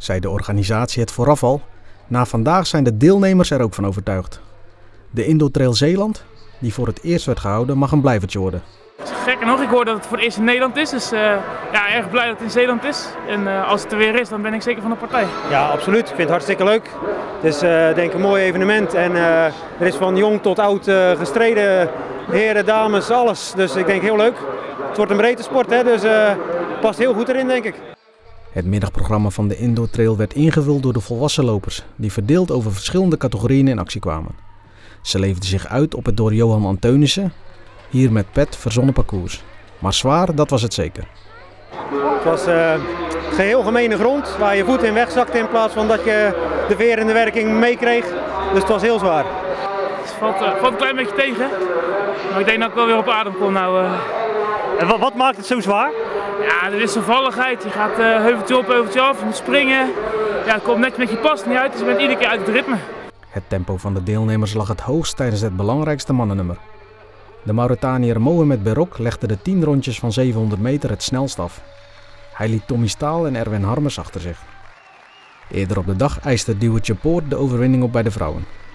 zei de organisatie het vooraf al. Na vandaag zijn de deelnemers er ook van overtuigd. De Indotrail Zeeland, die voor het eerst werd gehouden, mag een blijvertje worden. Gek nog, ik hoor dat het voor het eerst in Nederland is, dus erg blij dat het in Zeeland is. En als het er weer is, dan ben ik zeker van de partij. Ja, absoluut. Ik vind het hartstikke leuk. Het is denk ik een mooi evenement en er is van jong tot oud gestreden, heren, dames, alles. Dus ik denk heel leuk. Het wordt een breedte sport, hè, dus past heel goed erin, denk ik. Het middagprogramma van de Indotrail werd ingevuld door de volwassen lopers, die verdeeld over verschillende categorieën in actie kwamen. Ze leefden zich uit op het door Johan Anteunissen, hier met pet verzonnen parcours. Maar zwaar, dat was het zeker. Het was geheel gemene grond, waar je voet in wegzakte in plaats van dat je de veer in de werking meekreeg. Dus het was heel zwaar. Het valt een klein beetje tegen, maar ik denk dat ik wel weer op adem kom nou. En wat maakt het zo zwaar? Ja, de wisselvalligheid. Je gaat heuveltje op, heuveltje af, je moet springen. Ja, het komt net met je pas niet uit, dus je bent iedere keer uit het ritme. Het tempo van de deelnemers lag het hoogst tijdens het belangrijkste mannennummer. De Mauritaniër Mohamed Berok legde de 10 rondjes van 700 meter het snelst af. Hij liet Tommy Staal en Erwin Harmers achter zich. Eerder op de dag eiste Duwtje Poort de overwinning op bij de vrouwen.